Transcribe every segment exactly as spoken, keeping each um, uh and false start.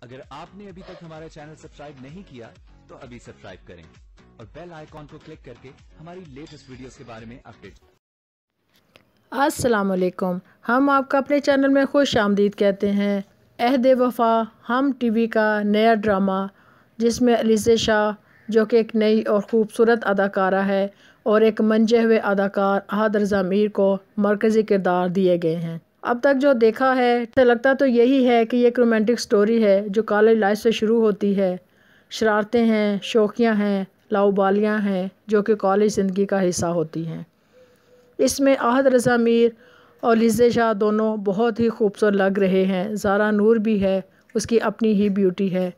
اگر آپ نے ابھی تک ہمارا چینل سبسکرائب نہیں کیا تو ابھی سبسکرائب کریں اور بیل آئیکن کو کلک کر کے ہماری لیٹسٹ ویڈیوز کے بارے میں اپڈیٹ۔ السلام علیکم، ہم آپ کا اپنے چینل میں خوش آمدید کہتے ہیں۔ عہد وفا ہم ٹی وی کا نیا ڈرامہ جس میں علیزہ شاہ جو کہ ایک نئی اور خوبصورت اداکارہ ہے اور ایک منجھے ہوئے اداکار احد رضا میر کو مرکزی کردار دیے گئے ہیں۔ اب تک جو دیکھا ہے تو لگتا تو یہی ہے کہ یہ ایک رومانٹک سٹوری ہے جو کالج لائف سے شروع ہوتی ہے۔ شرارتیں ہیں، شوخیاں ہیں، لاؤبالیاں ہیں جو کہ کالج زندگی کا حصہ ہوتی ہیں۔ اس میں احد رضا میر اور علیزہ شاہ دونوں بہت ہی خوبصورت لگ رہے ہیں۔ زارا نور بھی ہے، اس کی اپنی ہی بیوٹی ہے،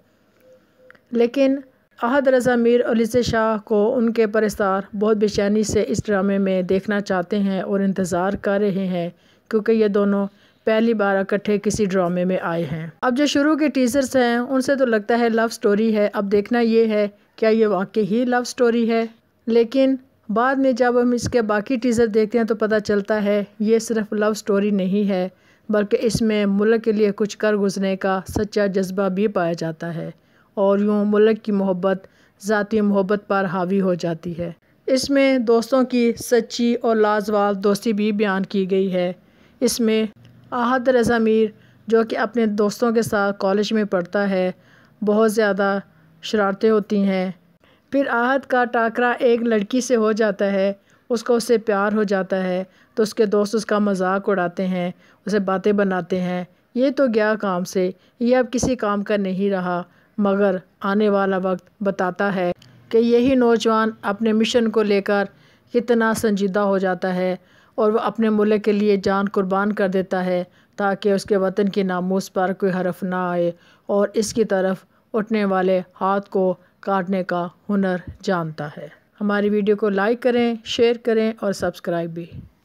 لیکن احد رضا میر اور علیزہ شاہ کو ان کے پرستار بہت بے چینی سے اس ڈرامے میں دیکھنا چاہتے ہیں اور انتظار کر رہے ہیں کیونکہ یہ دونوں پہلی بار اکٹھے کسی ڈرامے میں آئے ہیں۔ اب جو شروع کے ٹیزرز ہیں ان سے تو لگتا ہے لو سٹوری ہے۔ اب دیکھنا یہ ہے کیا یہ واقعی ہی لو سٹوری ہے، لیکن بعد میں جب ہم اس کے باقی ٹیزر دیکھتے ہیں تو پتہ چلتا ہے یہ صرف لو سٹوری نہیں ہے بلکہ اس میں ملک کے لیے کچھ کر گزرنے کا سچا جذبہ بھی پایا جاتا ہے اور یوں ملک کی محبت ذاتی محبت پر حاوی ہو جاتی ہے۔ اس میں دوستوں کی سچی اور لازوال دوستی بھی بیان کی گئی ہے۔ اس میں احد رضا میر جو کہ اپنے دوستوں کے ساتھ کالج میں پڑھتا ہے، بہت زیادہ شرارتیں ہوتی ہیں۔ پھر احد کا ٹاکرا ایک لڑکی سے ہو جاتا ہے، اس کو اس سے پیار ہو جاتا ہے تو اس کے دوست اس کا مذاق اڑاتے ہیں، اسے باتیں بناتے ہیں، یہ تو گیا کام سے، یہ اب کسی کام کا نہیں رہا۔ مگر آنے والا وقت بتاتا ہے کہ یہی نوجوان اپنے مشن کو لے کر کتنا سنجیدہ ہو جاتا ہے اور وہ اپنے ملک کے لیے جان قربان کر دیتا ہے تاکہ اس کے وطن کی ناموس پر کوئی حرف نہ آئے اور اس کی طرف اٹھنے والے ہاتھ کو کاٹنے کا ہنر جانتا ہے۔ ہماری ویڈیو کو لائک کریں، شیئر کریں اور سبسکرائب بھی۔